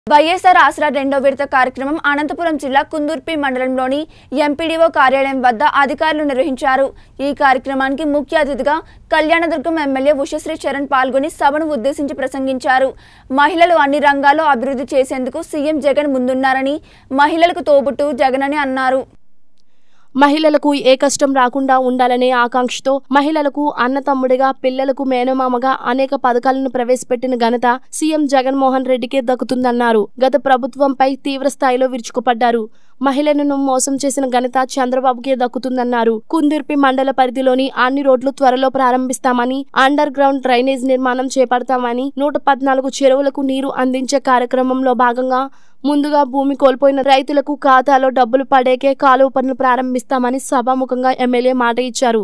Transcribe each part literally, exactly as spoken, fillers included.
వైఎస్ఆర్ ఆసరా రెండో విడత కార్యక్రమం అనంతపురం జిల్లా కుందుర్పి మండలంలోని ఎంపీడీఓ కార్యాలయం వద్ద అధికారులు నిర్వహించారు। ఈ కార్యక్రమానికి ముఖ్య అతిథిగా కళ్యాణదుర్గం ఎమ్మెల్యే ఉషశ్రీ చరణ్ పాల్గొని సభను ఉద్దేశించి ప్రసంగించారు। మహిళలు అన్ని రంగాల్లో అభివృద్ధి చేసేందుకు సీఎం జగన్ ముందున్నారని, మహిళలకు తోబుట్టు జగన్ అని అన్నారు। మహిళలకు ఏ కష్టం రాకుండా ఉండాలనే ఆకాంక్షతో మహిళలకు అన్నతమ్ముడిగా, పిల్లలకు మేనమామగా అనేక పథకాలను ప్రవేశపెట్టిన ఘనత సీఎం జగన్మోహన్ రెడ్డికే దక్కుతుందన్నారు। గత ప్రభుత్వంపై తీవ్ర స్థాయిలో విరుచుకుపడ్డారు। మహిళలను మోసం చేసిన ఘనత చంద్రబాబుకే దక్కుతుందన్నారు। కుందుర్పి మండల పరిధిలోని అన్ని రోడ్లు త్వరలో ప్రారంభిస్తామని, అండర్ గ్రౌండ్ డ్రైనేజ్ నిర్మాణం చేపడతామని, నూట పద్నాలుగు చెరువులకు నీరు అందించే కార్యక్రమంలో భాగంగా ముందుగా భూమి కోల్పోయిన రైతులకు ఖాతాలో డబ్బులు పడేకే కాలువ పనులు ప్రారంభిస్తామని సభాముఖంగా ఎమ్మెల్యే మాట ఇచ్చారు।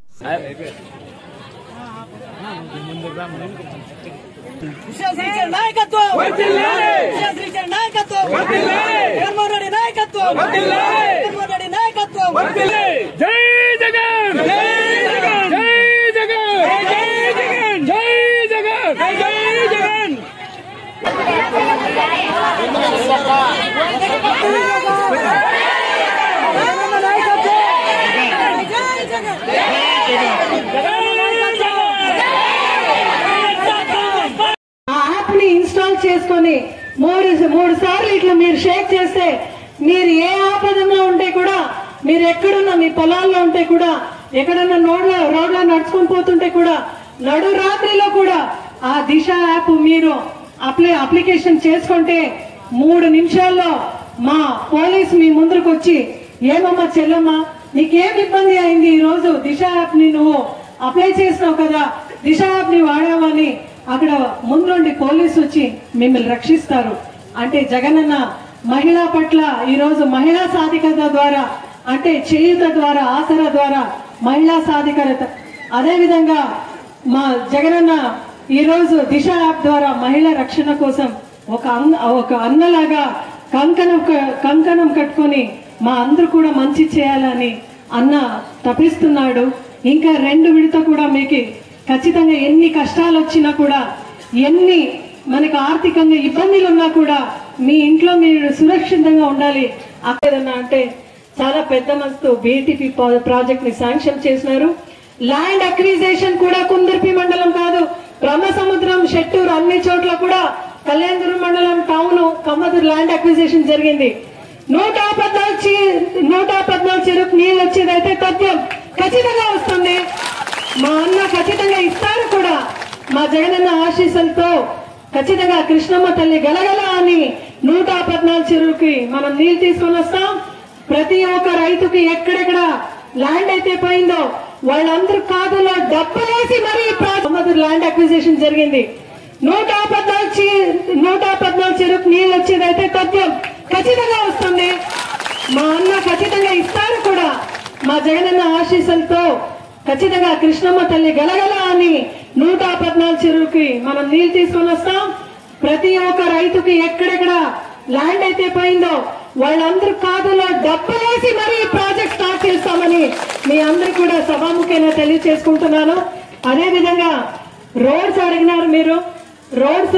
ఇన్స్టాల్ చేసుకొని మూడు మూడు సార్లు ఇట్లా మీరు షేక్ చేస్తే మీరు ఏ ఆపదలో ఉంటే కూడా, మీరు ఎక్కడున్నా మీ పొలాల్లో ఉంటే కూడా, ఎక్కడన్నా రోడ్ల రోడ్ల నడుచుకొని పోతుంటే కూడా, నడు రాత్రిలో కూడా ఆ దిశ యాప్ మీరు అప్లై అప్లికేషన్ చేసుకుంటే మూడు నిమిషాల్లో మా పోలీస్ మీ ముందుకు వచ్చి, ఏమమ్మా చెల్లమ్మా నీకేం ఇబ్బంది అయింది, ఈ రోజు దిశ యాప్ ని నువ్వు అప్లై చేసినావు కదా, దిశ యాప్ ని వాడావని అక్కడ ముందుండి పోలీసు వచ్చి మిమ్మల్ని రక్షిస్తారు। అంటే జగనన్న మహిళా పట్ల ఈరోజు మహిళా సాధికారత ద్వారా, అంటే చేయూత ద్వారా, ఆసరా ద్వారా మహిళా సాధికారత, అదేవిధంగా మా జగనన్న ఈరోజు దిశ యాప్ ద్వారా మహిళా రక్షణ కోసం ఒక ఒక అన్నలాగా కంకణం కంకణం కట్టుకొని మా అందరూ కూడా మంచి చేయాలని అన్న తపిస్తున్నాడు। ఇంకా రెండు విడత కూడా మీకు ఖచ్చితంగా ఎన్ని కష్టాలు వచ్చినా కూడా, ఎన్ని మనకు ఆర్థికంగా ఇబ్బందులు ఉన్నా కూడా మీ ఇంట్లో మీరు సురక్షితంగా ఉండాలి। అక్కడన్నా అంటే చాలా పెద్ద మనసుతో బీటీపీ ప్రాజెక్ట్ ని శాంక్షన్ చేసినారు। ల్యాండ్ అక్విజిషన్ కూడా కుందుర్పి మండలం కాదు, బ్రహ్మసముద్రం, షెట్టూరు అన్ని చోట్ల కూడా కళ్యాణదుర్గం మండలం టౌన్ కమ్మదూరు ల్యాండ్ అక్విజిషన్ జరిగింది। నూట పద్నాలుగు నూట పద్నాలుగు చెరుకు నీళ్ళు వచ్చేదైతే తథ్యం ఖచ్చితంగా వస్తుంది। మా అన్న ఖచ్చితంగా ఇస్తారు కూడా, మా జగనన్న ఆశీస్సులతో ఖచ్చితంగా కృష్ణమ్మ తల్లి గలగల అని నూట పద్నాలుగు చెరువుకి మనం నీళ్ళు తీసుకొని వస్తాం। ప్రతి ఒక్క రైతుకి ఎక్కడెక్కడ ల్యాండ్ అయితే పోయిందో వాళ్ళందరూ ఖాతాలో డబ్బులేసి మరీ కమ్మదూరు ల్యాండ్ అక్విజిషన్ జరిగింది। నూట పద్నాలుగు నూట పద్నాలుగు చెరుకు నీళ్ళు వచ్చేదైతే తథ్యం ఖచ్చితంగా వస్తుంది। మా అన్న ఖచ్చితంగా ఇస్తారు కూడా, మా జగనన్న ఆశీస్సులతో ఖచ్చితంగా కృష్ణమ్మ తల్లి గలగల అని నూట పద్నాలుగు చెరువుకి మనం నీళ్ళు తీసుకొని వస్తాం। ప్రతి ఒక్క రైతుకి ఎక్కడెక్కడ ల్యాండ్ అయితే పోయిందో వాళ్ళందరూ ఖాతాలో డబ్బులేసి మరీ ప్రాజెక్ట్ స్టార్ట్ చేస్తామని మీ అందరూ కూడా సభాముఖంగా తెలియజేసుకుంటున్నాను। అదేవిధంగా రోడ్స్ అడిగినారు మీరు, రోడ్స్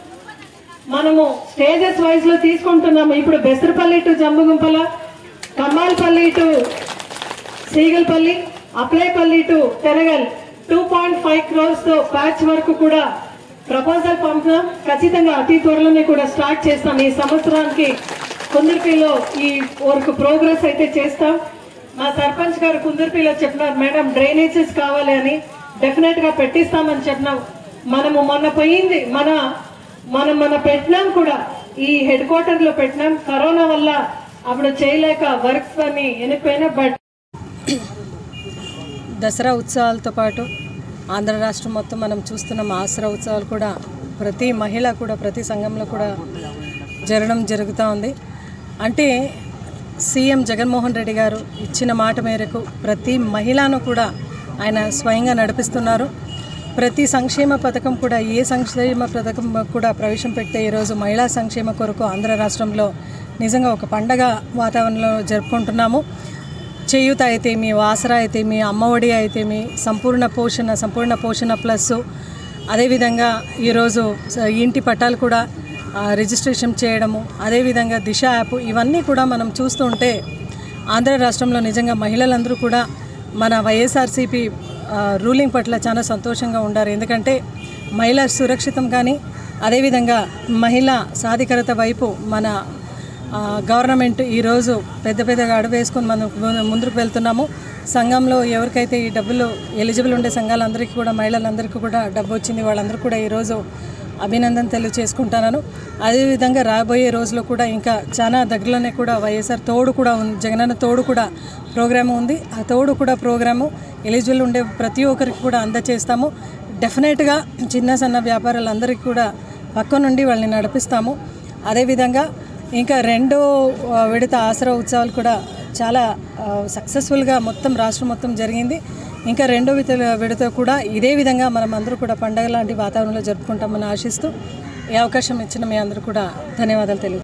మనము స్టేజెస్ వైజ్ లో తీసుకుంటున్నాము। ఇప్పుడు Besarapalli to Jambugumpala, Kammalapalli to Seegalpalli, Aplaipalli to Teragal two point five crores తో ప్యాచ్ వరకు కూడా ప్రపోజల్ పంపుతాం। ఖచ్చితంగా అతి త్వరలోనే కూడా స్టార్ట్ చేస్తాం। ఈ సంవత్సరానికి కుందుర్పిలో ఈ వర్క్ ప్రోగ్రెస్ అయితే చేస్తాం। మా సర్పంచ్ గారు కుందుర్పిలో చెప్పినారు, మేడం డ్రైనేజెస్ కావాలి అని, డెఫినెట్ గా పెట్టిస్తామని చెప్పినాం। మనము మొన్న పోయింది మన మనం మన పెట్టినాం కూడా, ఈ హెడ్ క్వార్టర్ లో పెట్టినాం। కరోనా వల్ల అప్పుడు చేయలేక వర్క్స్ అని ఎనిపోయినా, బట్ దసరా ఉత్సవాలతో పాటు ఆంధ్ర రాష్ట్రం మొత్తం మనం చూస్తున్నాం ఆసరా ఉత్సవాలు కూడా ప్రతి మహిళ కూడా ప్రతి సంఘంలో కూడా జరగడం జరుగుతూ ఉంది। అంటే సీఎం జగన్మోహన్ రెడ్డి గారు ఇచ్చిన మాట మేరకు ప్రతి మహిళను కూడా ఆయన స్వయంగా నడిపిస్తున్నారు। ప్రతి సంక్షేమ పథకం కూడా, ఏ సంక్షేమ పథకం కూడా ప్రవేశపెట్టే ఈరోజు మహిళా సంక్షేమ కొరకు ఆంధ్ర రాష్ట్రంలో నిజంగా ఒక పండగ వాతావరణంలో జరుపుకుంటున్నాము। చేయూత అయితే మీ, ఆసరా అయితే మీ, అమ్మఒడి అయితే మీ, సంపూర్ణ పోషణ సంపూర్ణ పోషణ ప్లస్ అదేవిధంగా ఈరోజు ఇంటి పట్టాలు కూడా రిజిస్ట్రేషన్ చేయడము, అదేవిధంగా దిశ యాప్ ఇవన్నీ కూడా మనం చూస్తూ ఉంటే ఆంధ్ర రాష్ట్రంలో నిజంగా మహిళలందరూ కూడా మన వైఎస్ఆర్సీపీ రూలింగ్ పట్ల చాలా సంతోషంగా ఉన్నారు. ఎందుకంటే మహిళ సురక్షితం కానీ అదేవిధంగా మహిళా సాధికారత వైపు మన గవర్నమెంట్ ఈరోజు పెద్ద పెద్దగా అడువేసుకొని మనం ముందుకు వెళ్తున్నాము. సంఘంలో ఎవరికైతే ఈ డబ్బులు ఎలిజిబుల్ ఉండే సంఘాలందరికీ కూడా మహిళలందరికీ కూడా డబ్బు వచ్చింది, వాళ్ళందరూ కూడా ఈరోజు అభినందన తెలియజేసుకుంటున్నాను. అదేవిధంగా రాబోయే రోజుల్లో కూడా ఇంకా చాలా దగ్గరలోనే కూడా వైఎస్ఆర్ తోడు కూడా ఉంది, జగనన్న తోడు కూడా ప్రోగ్రాము ఉంది. ఆ తోడు కూడా ప్రోగ్రాము ఎలిజిబుల్ ఉండే ప్రతి ఒక్కరికి కూడా అందజేస్తాము. డెఫినెట్గా చిన్న సన్న వ్యాపారాలందరికీ కూడా పక్క నుండి వాళ్ళని నడిపిస్తాము. అదేవిధంగా ఇంకా రెండో విడత ఆసరా ఉత్సవాలు కూడా చాలా సక్సెస్ఫుల్గా మొత్తం రాష్ట్రం మొత్తం జరిగింది. ఇంకా రెండో విడత విడత కూడా ఇదే విధంగా మనం అందరూ కూడా పండగ లాంటి వాతావరణంలో జరుపుకుంటామని ఆశిస్తూ ఈ అవకాశం ఇచ్చిన మీ అందరూ కూడా ధన్యవాదాలు తెలియజేస్తాను.